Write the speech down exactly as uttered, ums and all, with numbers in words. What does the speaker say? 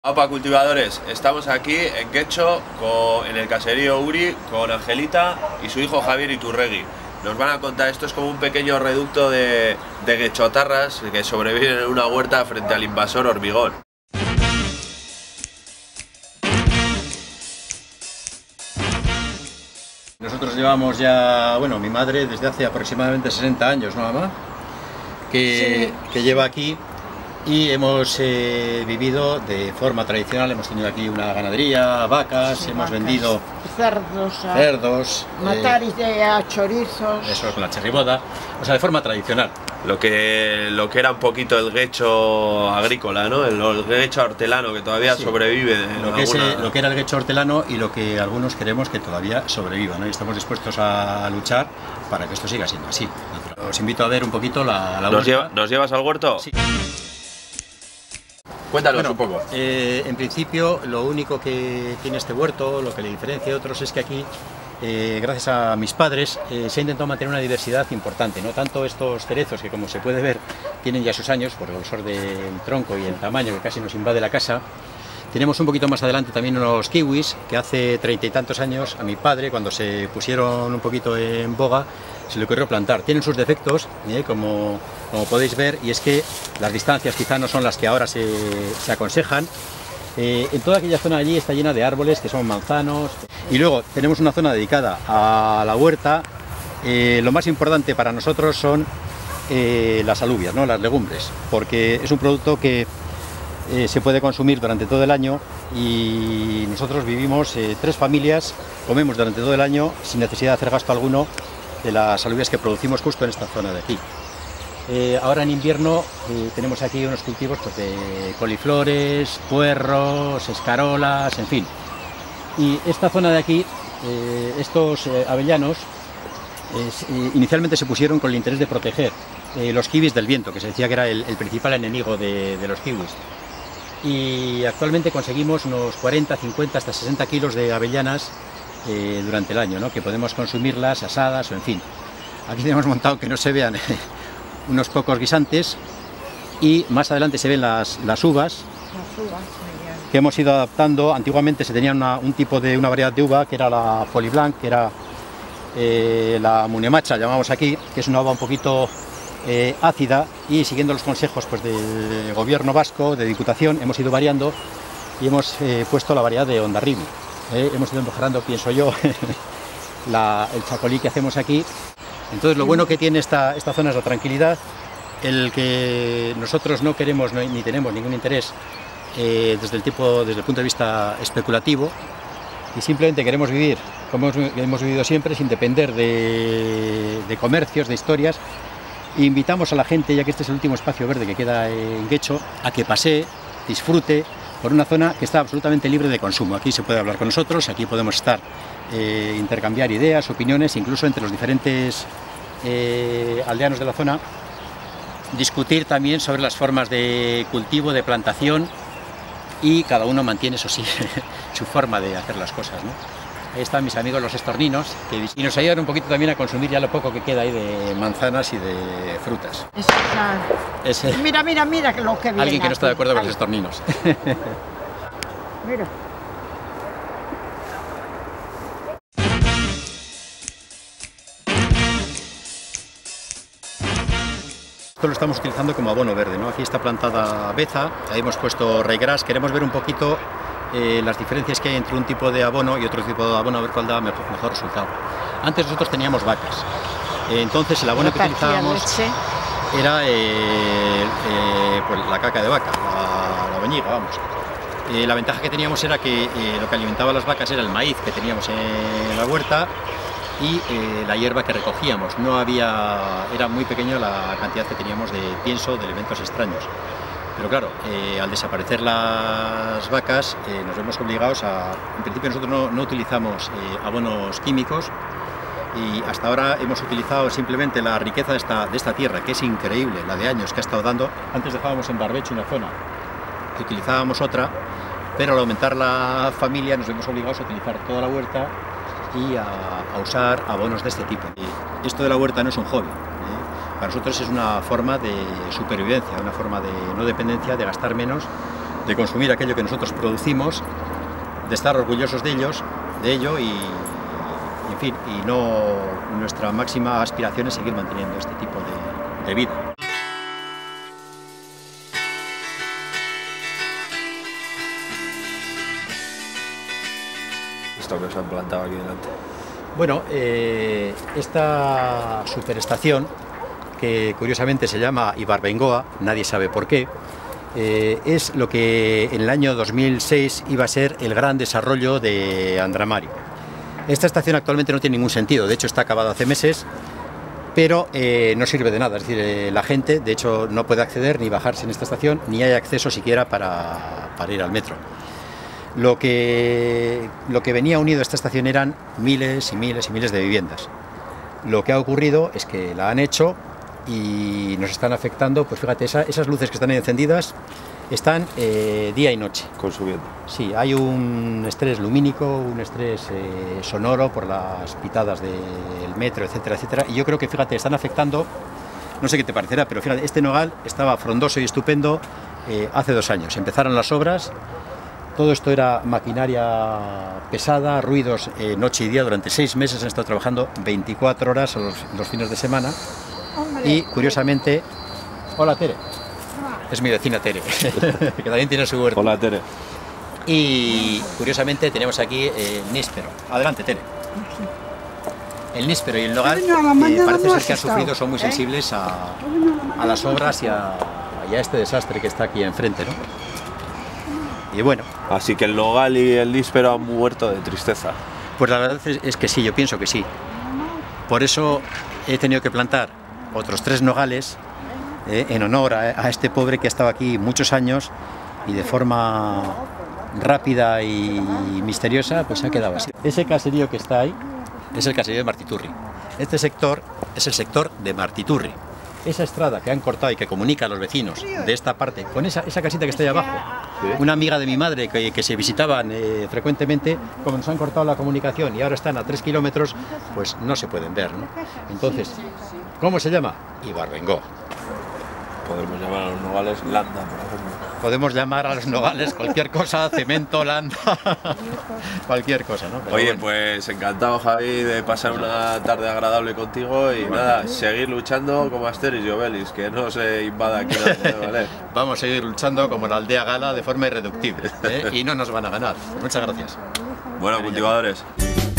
Opa cultivadores, estamos aquí en Getxo, con, en el caserío Uri, con Angelita y su hijo Javier Iturregui. Nos van a contar, esto es como un pequeño reducto de, de guechotarras que sobreviven en una huerta frente al invasor hormigón. Nosotros llevamos ya, bueno, mi madre desde hace aproximadamente sesenta años, ¿no, mamá? Que, sí. que lleva aquí. Y hemos eh, vivido de forma tradicional, hemos tenido aquí una ganadería, vacas, sí, hemos vacas. vendido cerdos, cerdos matar eh, a chorizos. Eso con la chirriboda, o sea, de forma tradicional. Lo que, lo que era un poquito el guecho agrícola, ¿no? El, el guecho hortelano que todavía sí. sobrevive. Lo que, alguna... es, lo que era el guecho hortelano y lo que algunos queremos que todavía sobreviva, ¿no? Y estamos dispuestos a luchar para que esto siga siendo así. Os invito a ver un poquito la, la ¿Nos, lleva, ¿Nos llevas al huerto? Sí. Cuéntanos bueno, un poco. Eh, en principio, lo único que tiene este huerto, lo que le diferencia de otros, es que aquí, eh, gracias a mis padres, eh, se ha intentado mantener una diversidad importante. No tanto estos cerezos, que como se puede ver, tienen ya sus años, por el grosor del tronco y el tamaño que casi nos invade la casa. Tenemos un poquito más adelante también unos kiwis, que hace treinta y tantos años a mi padre, cuando se pusieron un poquito en boga, se le ocurrió plantar. Tienen sus defectos, ¿eh? como, como podéis ver, y es que las distancias quizá no son las que ahora se, se aconsejan. Eh, en toda aquella zona allí está llena de árboles que son manzanos. Y luego tenemos una zona dedicada a la huerta. Eh, lo más importante para nosotros son eh, las alubias, ¿no? Las legumbres, porque es un producto que eh, se puede consumir durante todo el año y nosotros vivimos eh, tres familias, comemos durante todo el año sin necesidad de hacer gasto alguno de las alubias que producimos justo en esta zona de aquí. Eh, ahora en invierno eh, tenemos aquí unos cultivos pues, de coliflores, puerros, escarolas, en fin. Y esta zona de aquí, eh, estos eh, avellanos, eh, inicialmente se pusieron con el interés de proteger eh, los kiwis del viento, que se decía que era el, el principal enemigo de, de los kiwis. Y actualmente conseguimos unos cuarenta, cincuenta, hasta sesenta kilos de avellanas eh, durante el año, ¿no? Que podemos consumirlas asadas o en fin. Aquí tenemos montado que no se vean unos pocos guisantes y más adelante se ven las, las uvas, las uvas que hemos ido adaptando. Antiguamente se tenía una, un tipo de una variedad de uva que era la Folie Blanc, que era eh, la Munemacha, llamamos aquí, que es una uva un poquito eh, ácida, y siguiendo los consejos pues, del gobierno vasco, de Diputación, hemos ido variando y hemos eh, puesto la variedad de Hondarribia. Eh, hemos ido mejorando, pienso yo, la, el chacolí que hacemos aquí. Entonces lo bueno que tiene esta, esta zona es la tranquilidad, el que nosotros no queremos no, ni tenemos ningún interés eh, desde, el tipo, desde el punto de vista especulativo, y simplemente queremos vivir como hemos, hemos vivido siempre, sin depender de, de comercios, de historias. E invitamos a la gente, ya que este es el último espacio verde que queda en Getxo, a que pasee, disfrute por una zona que está absolutamente libre de consumo. Aquí se puede hablar con nosotros, aquí podemos estar, eh, intercambiar ideas, opiniones, incluso entre los diferentes eh, aldeanos de la zona, discutir también sobre las formas de cultivo, de plantación, y cada uno mantiene, eso sí, su forma de hacer las cosas, ¿no? Ahí están mis amigos los estorninos, que, y nos ayudan un poquito también a consumir ya lo poco que queda ahí de manzanas y de frutas. Es, es, mira, mira, mira lo que viene. Alguien que no está de acuerdo aquí. con los estorninos. Mira. Esto lo estamos utilizando como abono verde, ¿no? Aquí está plantada beza, ahí hemos puesto ryegrass. Queremos ver un poquito eh, las diferencias que hay entre un tipo de abono y otro tipo de abono, a ver cuál da mejor, mejor resultado. Antes nosotros teníamos vacas, eh, entonces el abono que utilizábamos era eh, eh, pues la caca de vaca, la, la boñiga, vamos. Eh, la ventaja que teníamos era que eh, lo que alimentaba a las vacas era el maíz que teníamos en la huerta y eh, la hierba que recogíamos. No había, era muy pequeña la cantidad que teníamos de pienso, de elementos extraños. Pero claro, eh, al desaparecer las vacas eh, nos vemos obligados a... En principio nosotros no, no utilizamos eh, abonos químicos, y hasta ahora hemos utilizado simplemente la riqueza de esta, de esta tierra, que es increíble, la de años que ha estado dando. Antes dejábamos en barbecho una zona, que utilizábamos otra, pero al aumentar la familia nos vemos obligados a utilizar toda la huerta y a, a usar abonos de este tipo. Y esto de la huerta no es un hobby, Para nosotros es una forma de supervivencia, una forma de no dependencia, de gastar menos, de de consumir aquello que nosotros producimos, de estar orgullosos de ellos, de ello y, en fin, y no, nuestra máxima aspiración es seguir manteniendo este tipo de, de vida. Esto que os han plantado aquí delante. Bueno, eh, esta superestación, que curiosamente se llama Ibarbengoa, nadie sabe por qué, eh, es lo que en el año dos mil seis iba a ser el gran desarrollo de Andramari. Esta estación actualmente no tiene ningún sentido, de hecho está acabada hace meses, pero eh, no sirve de nada, es decir, eh, la gente de hecho no puede acceder ni bajarse en esta estación, ni hay acceso siquiera para, para ir al metro. Lo que, lo que venía unido a esta estación eran miles y miles y miles de viviendas. Lo que ha ocurrido es que la han hecho y nos están afectando, pues fíjate, esa, esas luces que están encendidas están eh, día y noche. Consumiendo. Sí, hay un estrés lumínico, un estrés eh, sonoro por las pitadas del metro, etcétera, etcétera. Y yo creo que, fíjate, están afectando, no sé qué te parecerá, pero fíjate, este nogal estaba frondoso y estupendo eh, hace dos años. Empezaron las obras. Todo esto era maquinaria pesada, ruidos eh, noche y día. Durante seis meses han estado trabajando veinticuatro horas los, los fines de semana. Hombre. Y curiosamente, hola Tere, es mi vecina Tere, que también tiene su huerto. Hola Tere. Y curiosamente tenemos aquí el níspero. Adelante Tere. El níspero y el nogal eh, parece ser que han sufrido, son muy sensibles a, a las obras y a, y a este desastre que está aquí enfrente, ¿no? Y bueno. Así que el nogal y el níspero han muerto de tristeza. Pues la verdad es, es que sí, yo pienso que sí. Por eso he tenido que plantar otros tres nogales eh, en honor a, a este pobre que ha estado aquí muchos años y de forma rápida y misteriosa pues se ha quedado así. Ese caserío que está ahí es el caserío de Martiturri. Este sector es el sector de Martiturri. Esa estrada que han cortado y que comunica a los vecinos de esta parte con esa, esa casita que está ahí abajo, ¿sí? Una amiga de mi madre que, que se visitaban eh, frecuentemente, como nos han cortado la comunicación y ahora están a tres kilómetros, pues no se pueden ver, ¿no? Entonces, ¿cómo se llama? Ibarbengoa. Podemos llamar a los nogales landa, por ejemplo. Podemos llamar a los nogales cualquier cosa, cemento, landa, cualquier cosa, ¿no? Pero Oye, bueno. Pues encantado, Javi, de pasar una tarde agradable contigo y bueno, nada, seguir luchando como Asterix y Obelix, que no se invada aquí la aldea, ¿vale? Vamos a seguir luchando como la aldea gala de forma irreductible, ¿eh? Y no nos van a ganar. Muchas gracias. Bueno, cultivadores.